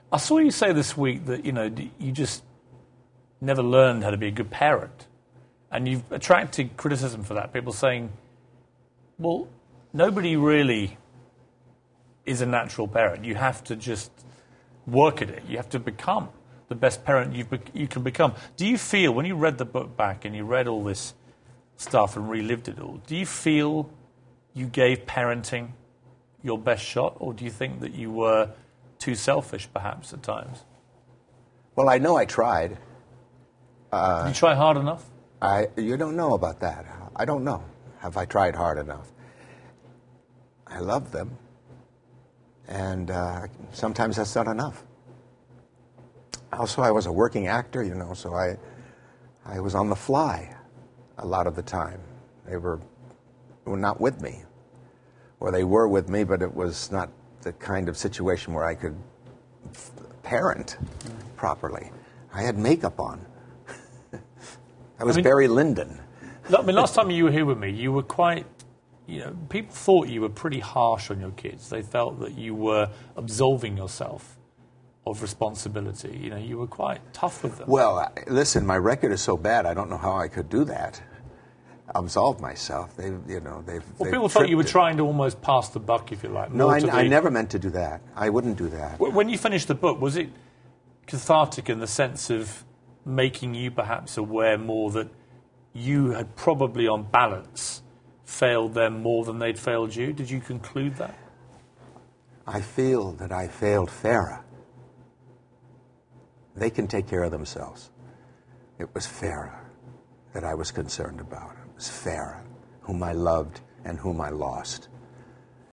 I saw you say this week that, you just never learned how to be a good parent. And you've attracted criticism for that. People saying, well, nobody really is a natural parent. You have to just work at it. You have to become the best parent you can become. Do you feel, when you read the book back and you read all this stuff and relived it all, do you feel you gave parenting your best shot, or do you think that you were too selfish, perhaps, at times? Well, I know I tried. Did you try hard enough? You don't know about that. I don't know. Have I tried hard enough? I love them. And sometimes that's not enough. Also, I was a working actor, so I was on the fly a lot of the time. They were not with me. Or they were with me, but it was not the kind of situation where I could parent properly. I had makeup on. I was Barry Lyndon. Last time you were here with me, you were quite, people thought you were pretty harsh on your kids. They felt that you were absolving yourself of responsibility. You were quite tough with them. Well, listen, my record is so bad, I don't know how I could do that. Absolve myself. People thought you were trying to almost pass the buck, if you like. No, I never meant to do that. I wouldn't do that. When you finished the book, was it cathartic in the sense of making you perhaps aware more that you had probably, on balance, failed them more than they'd failed you? Did you conclude that? I feel that I failed Farah. They can take care of themselves. It was Farah that I was concerned about. It was Farah, whom I loved and whom I lost.